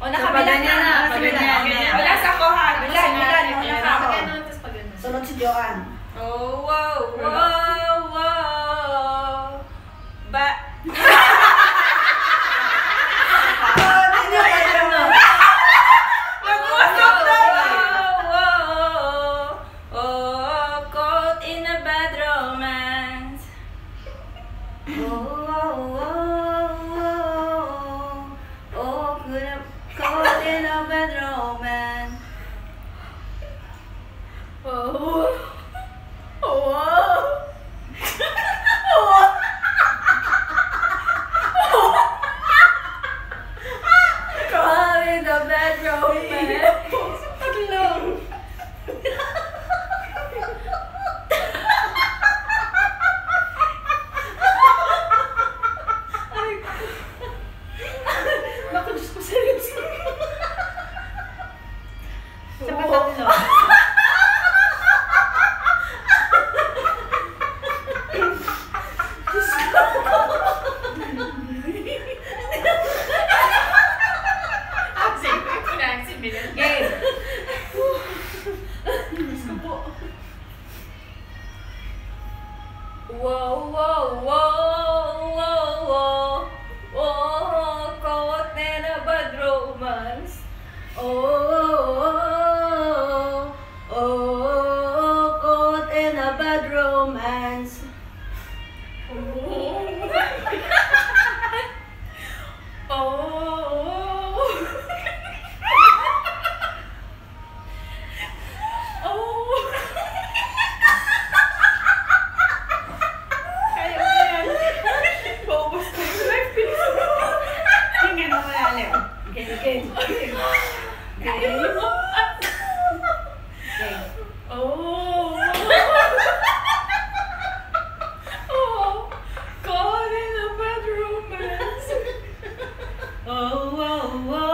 O, nakabilan niya na. Wala sa kohan. Bilan. Ganun, tapos pag ganun. Sunod si Joanne. Oh, wow, wow, wow. Ba... Caught in a bad romance. Caught in a bad romance. Caught in a bad romance. Taglong. Naku, Diyos ko, seryoso. Sa patatlo. Game. Whoa, whoa, whoa, whoa, whoa. Oh, caught in a bad romance. Oh, caught in a bad romance. Tingnan mo malalim. Game. Caught in a bad romance. Oh,